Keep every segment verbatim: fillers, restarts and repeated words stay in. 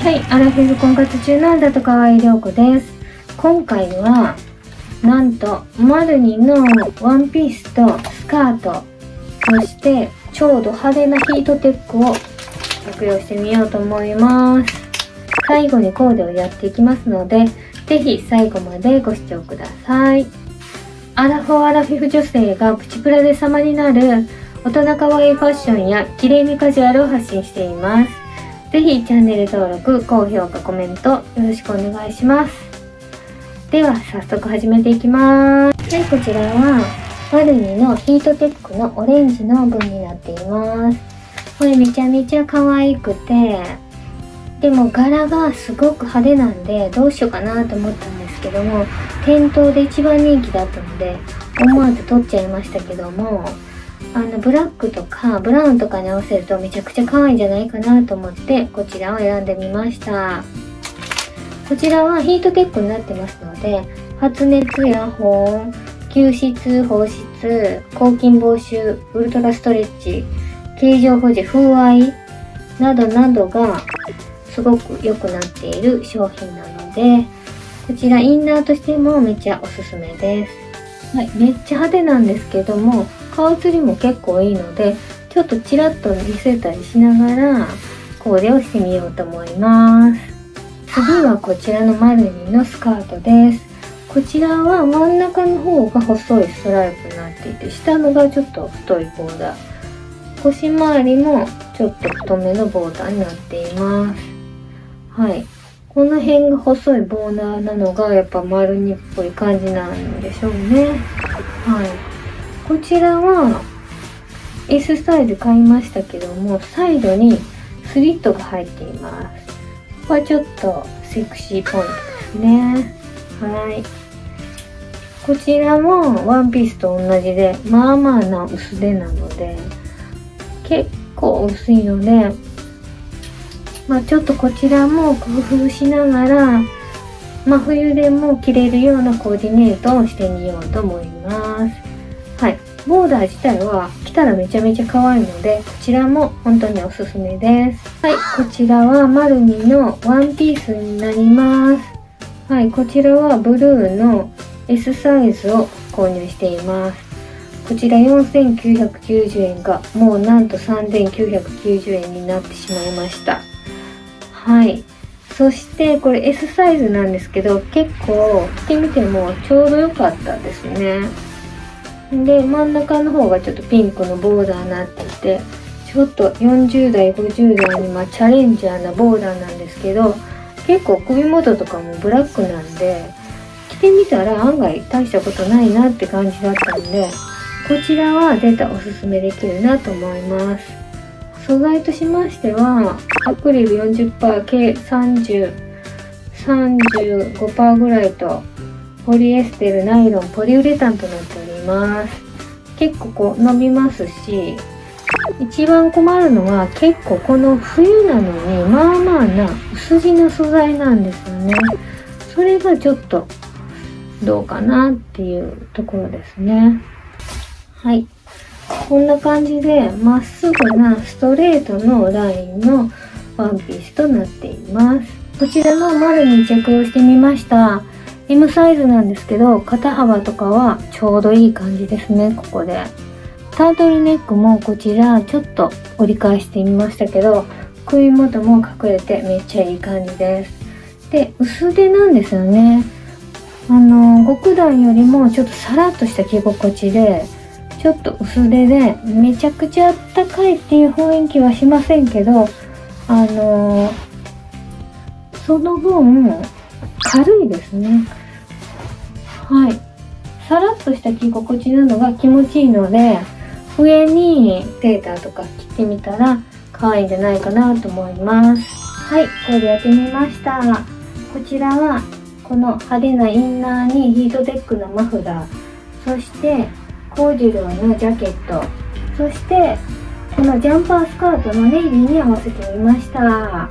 はい、アラフィフ婚活中なんだと河合涼子です。今回はなんとマルニのワンピースとスカート、そしてちょうど派手なヒートテックを着用してみようと思います。最後にコーデをやっていきますので、ぜひ最後までご視聴ください。アラフォーアラフィフ女性がプチプラで様になる大人可愛いファッションや綺麗めカジュアルを発信しています。ぜひチャンネル登録、高評価、コメントよろしくお願いします。では早速始めていきます。はい、こちらはマルニのヒートテックのオレンジの分になっています。これめちゃめちゃ可愛くて、でも柄がすごく派手なんでどうしようかなと思ったんですけども、店頭で一番人気だったので思わず取っちゃいましたけども、あのブラックとかブラウンとかに合わせるとめちゃくちゃ可愛いんじゃないかなと思ってこちらを選んでみました。こちらはヒートテックになってますので、発熱や保温、吸湿、放湿、抗菌防臭、ウルトラストレッチ、形状保持、風合いなどなどがすごく良くなっている商品なので、こちらインナーとしてもめっちゃおすすめです。はい、めっちゃ派手なんですけども、顔写りも結構いいので、ちょっとちらっと見せたりしながらコーデをしてみようと思います。次はこちらのマルニのスカートです。こちらは真ん中の方が細いストライプになっていて、下のがちょっと太いボーダー、腰回りもちょっと太めのボーダーになっています。はい、この辺が細いボーダーなのがやっぱマルニっぽい感じなんでしょうね。はい、こちらは エス サイズ買いましたけども、サイドにスリットが入っています。これはちょっとセクシーポイントですね。はい、こちらもワンピースと同じでまあまあな薄手なので、結構薄いので、まあちょっとこちらも工夫しながら真冬でも着れるようなコーディネートをしてみようと思います。はい、ボーダー自体は着たらめちゃめちゃ可愛いので、こちらも本当におすすめです。はい、こちらはマルニのワンピースになります。はい、こちらはブルーの エス サイズを購入しています。こちらよんせんきゅうひゃくきゅうじゅうえんがもうなんとさんぜんきゅうひゃくきゅうじゅうえんになってしまいました。はい、そしてこれ エス サイズなんですけど、結構着てみてもちょうど良かったですね。で、真ん中の方がちょっとピンクのボーダーになっていて、ちょっとよんじゅう代ごじゅう代にまあチャレンジャーなボーダーなんですけど、結構首元とかもブラックなんで着てみたら案外大したことないなって感じだったんで、こちらは絶対おすすめできるなと思います。素材としましてはアクリル よんじゅっパーセント、計さんじゅう、さんじゅうごパーセント ぐらいと、ポリエステル、ナイロン、ポリウレタンとなっております。結構こう伸びますし、一番困るのは結構この冬なのにまあまあな薄地の素材なんですよね。それがちょっとどうかなっていうところですね。はい、こんな感じでまっすぐなストレートのラインのワンピースとなっています。こちらのマルニ着用してみました。エム サイズなんですけど、肩幅とかはちょうどいい感じですね。ここでタートルネックもこちらちょっと折り返してみましたけど、首元も隠れてめっちゃいい感じです。で、薄手なんですよね。あの極暖よりもちょっとサラッとした着心地で、ちょっと薄手でめちゃくちゃあったかいっていう雰囲気はしませんけど、あのその分軽いですね。はい、さらっとした着心地なのが気持ちいいので、上にセーターとか着てみたら可愛いんじゃないかなと思います。はい、これでやってみました。こちらはこの派手なインナーにヒートテックのマフラー、そしてコーデュローのジャケット、そしてこのジャンパースカートのネイビーに合わせてみました。はい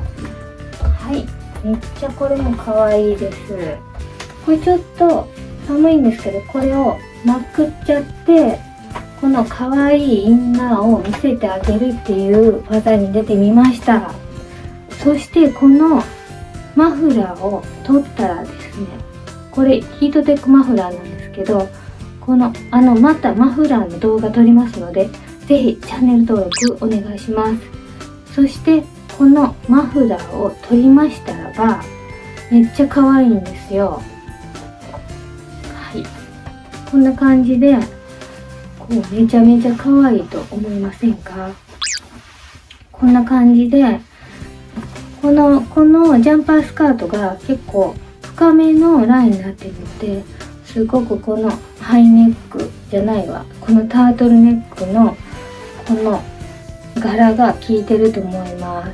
、めっちゃこれも可愛いです。これちょっと寒いんですけど、これをまくっちゃってこの可愛いインナーを見せてあげるっていう技に出てみました。 そしてこのマフラーを取ったらですね、これヒートテックマフラーなんですけど、このあのまたマフラーの動画撮りますので、ぜひチャンネル登録お願いします。そしてこのマフラーを取りましたらば、めっちゃ可愛いんですよ。はい、こんな感じでこうめちゃめちゃ可愛いと思いませんか？こんな感じで、このこのジャンパースカートが結構深めのラインになっているので、すごくこのハイネックじゃないわ、このタートルネックのこの柄が効いてると思います。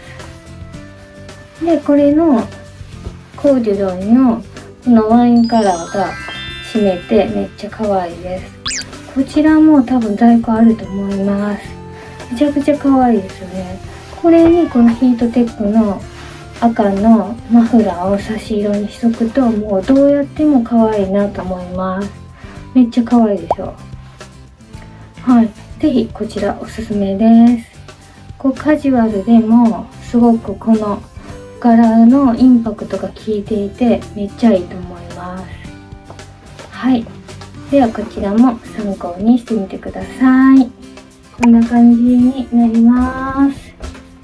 でこれのコーデュロイのこのワインカラーが締めてめっちゃ可愛いです。こちらも多分在庫あると思います。めちゃくちゃ可愛いですよね。これにこのヒートテックの赤のマフラーを差し色にしとくと、もうどうやっても可愛いなと思います。めっちゃ可愛いでしょ。はい、ぜひこちらおすすめです。こうカジュアルでもすごくこの柄のインパクトが効いていてめっちゃいいと思います。はい、ではこちらも参考にしてみてください。こんな感じになります。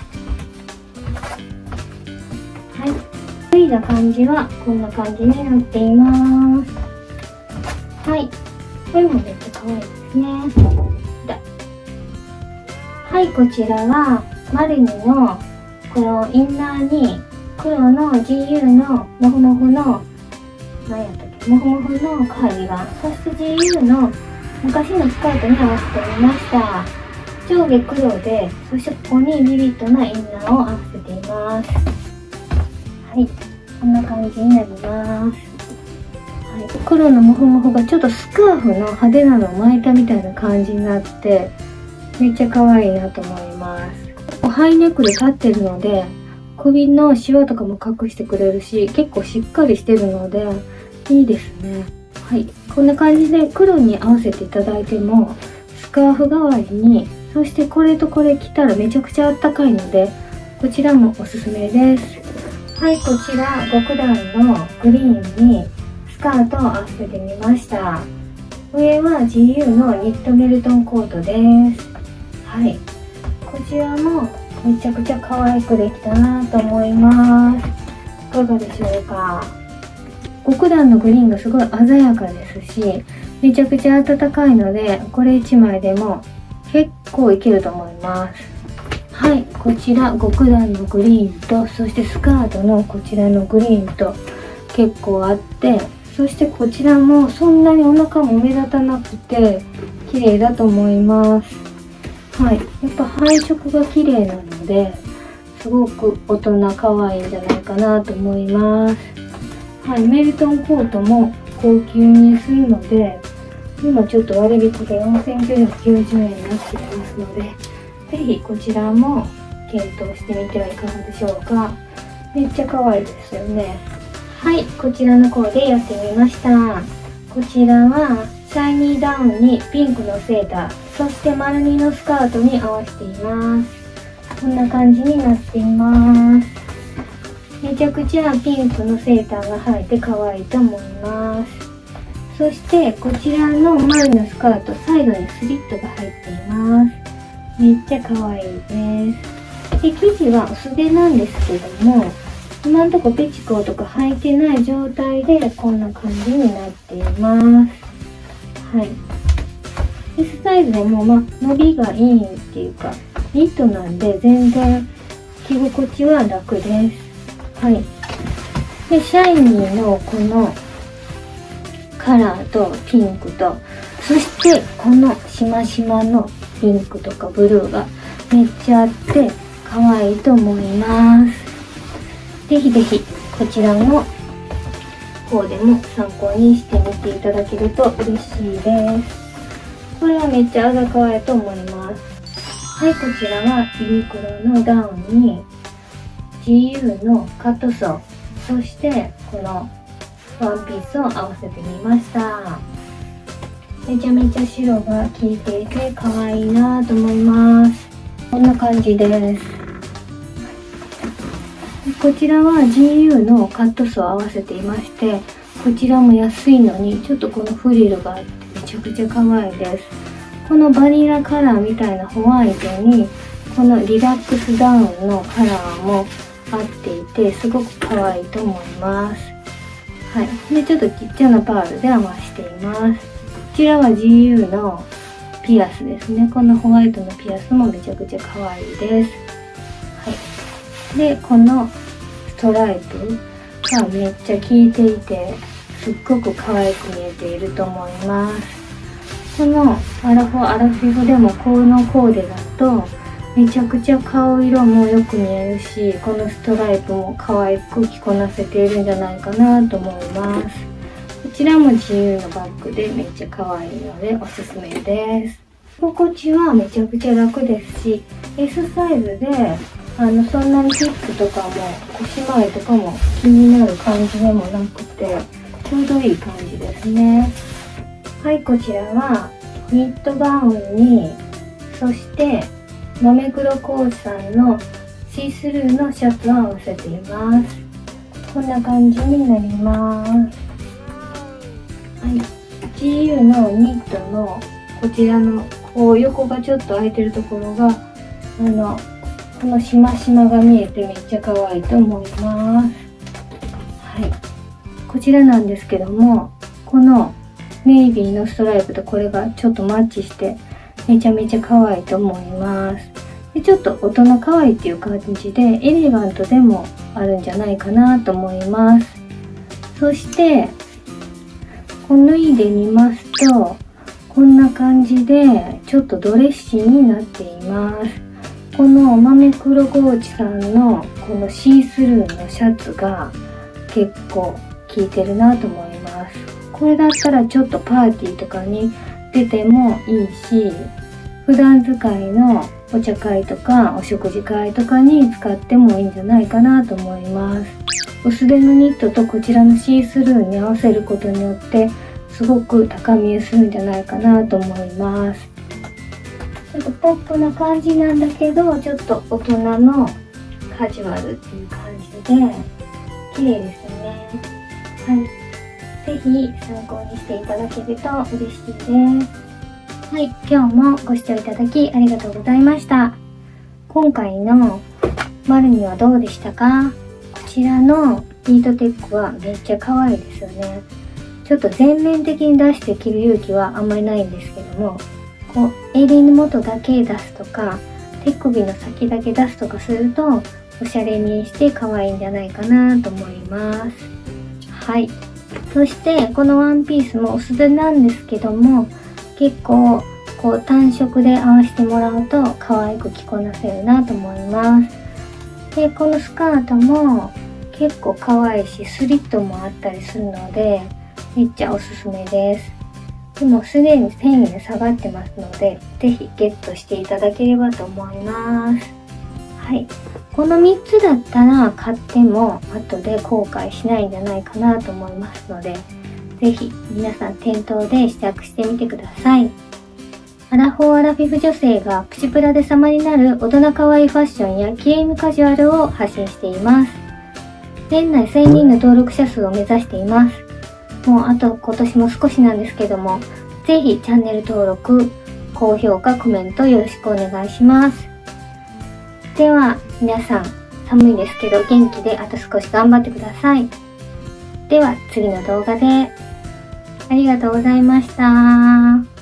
はい、脱いだ感じはこんな感じになっています。はい、これもめっちゃ可愛いですね。はい、こちらはマルニのこのインナーに黒の ジーユー のモフモフの何やったっけ、モフモフのカーディガン、そして ジーユー の昔のスカートに合わせてみました。上下黒で、そしてここにビビッドなインナーを合わせています。はい、こんな感じになります。はい、黒のモフモフがちょっとスカーフの派手なのを巻いたみたいな感じになってめっちゃ可愛いなと思います。ハイネックで立ってるので首のシワとかも隠してくれるし、結構しっかりしてるのでいいですね。はい、こんな感じで黒に合わせていただいてもスカーフ代わりに、そしてこれとこれ着たらめちゃくちゃあったかいのでこちらもおすすめです。はい、こちら極暖のグリーンにスカートを合わせてみました。上は ジーユー のニットメルトンコートです。はい、こちらもめちゃくちゃ可愛くできたなと思います。いかがでしょうか。極暖のグリーンがすごい鮮やかですし、めちゃくちゃ暖かいのでこれいちまいでも結構いけると思います。はい、こちら極暖のグリーンと、そしてスカートのこちらのグリーンと結構あって、そしてこちらもそんなにお腹も目立たなくて綺麗だと思います。はい、やっぱ配色が綺麗なのですごく大人可愛いんじゃないかなと思います。はい、メルトンコートも高級にするので今ちょっと割引でよんせんきゅうひゃくきゅうじゅうえんになっていますので、ぜひこちらも検討してみてはいかがでしょうか。めっちゃ可愛いですよね。はい、こちらのコーデやってみました。こちらはシャイニーダウンにピンクのセーター、そして丸二のスカートに合わせています。こんな感じになっています。めちゃくちゃピンクのセーターが入って可愛いと思います。そしてこちらの丸のスカート、サイドにスリットが入っています。めっちゃ可愛いです。で、生地は薄手なんですけども、今のところペチコーとか履いてない状態でこんな感じになっています。はい。S サイズでもまあ伸びがいいっていうか、ニットなんで全然着心地は楽です。はい。で、シャイニーのこのカラーとピンクと、そしてこのしましまのピンクとかブルーがめっちゃあって可愛いと思います。ぜひぜひこちらの方でも参考にしてみていただけると嬉しいです。これはめっちゃ可愛いと思います。はい、こちらはユニクロのダウンに ジーユー のカットソー、そしてこのワンピースを合わせてみました。めちゃめちゃ白が効いていて可愛いなと思います。こんな感じです。 こちらは ジーユー のカットソーを合わせていまして、こちらも安いのにちょっとこのフリルがあってめちゃくちゃ可愛いです。このバニラカラーみたいなホワイトにこのリラックスダウンのカラーも合っていてすごく可愛いと思います。はい。で、ちょっとちっちゃなパールで合わせています。こちらは ジーユー のピアスですね。このホワイトのピアスもめちゃくちゃ可愛いです。はい。で、このストライプがめっちゃ効いていて、すっごく可愛く見えていると思います。このアラフォーアラフィフでもこのコーデだと、めちゃくちゃ顔色もよく見えるし、このストライプも可愛く着こなせているんじゃないかなと思います。こちらも ジーユー のバッグでめっちゃ可愛いのでおすすめです。心地はめちゃくちゃ楽ですし、S サイズであのそんなにヒップとかも腰回りとかも気になる感じでもなくて、ちょうどいい感じですね。はい、こちらはニットガウンに、そして豆黒コーチさんのシースルーのシャツを合わせています。こんな感じになります。はい、ジーユー のニットのこちらのこう横がちょっと開いてるところがあのこのしましまが見えてめっちゃ可愛いと思います。はい、こちらなんですけども、このネイビーのストライプとこれがちょっとマッチしてめちゃめちゃ可愛いと思います。でちょっと大人可愛いっていう感じでエレガントでもあるんじゃないかなと思います。そしてこの脱いでみますとこんな感じでちょっとドレッシーになっています。この豆黒ゴーチさんのこのシースルーのシャツが結構効いてるなと思います。これだったらちょっとパーティーとかに出てもいいし、普段使いのお茶会とかお食事会とかに使ってもいいんじゃないかなと思います。薄手のニットとこちらのシースルーに合わせることによってすごく高見えするんじゃないかなと思います。ちょっとポップな感じなんだけど、ちょっと大人のカジュアルっていう感じで綺麗ですよね。はい。ぜひ参考にしていただけると嬉しいです。はい、今日もご視聴いただきありがとうございました。今回のマルニはどうでしたか？こちらのヒートテックはめっちゃ可愛いですよね。ちょっと全面的に出して着る勇気はあんまりないんですけども、こう襟の元だけ出すとか手首の先だけ出すとかするとおしゃれにして可愛いんじゃないかなと思います。はい。そしてこのワンピースも薄手なんですけども、結構こう単色で合わせてもらうと可愛く着こなせるなと思います。で、このスカートも結構可愛いしスリットもあったりするのでめっちゃおすすめです。でもすでにせんえんで下がってますので、ぜひゲットしていただければと思います。はい。このみっつだったら買っても後で後悔しないんじゃないかなと思いますので、ぜひ皆さん店頭で試着してみてください。アラフォーアラフィフ女性がプチプラで様になる大人可愛いファッションやきれいめカジュアルを発信しています。年内せんにんの登録者数を目指しています。もうあと今年も少しなんですけども、ぜひチャンネル登録、高評価、コメントよろしくお願いします。では皆さん、寒いですけど元気であと少し頑張ってください。では次の動画でありがとうございました。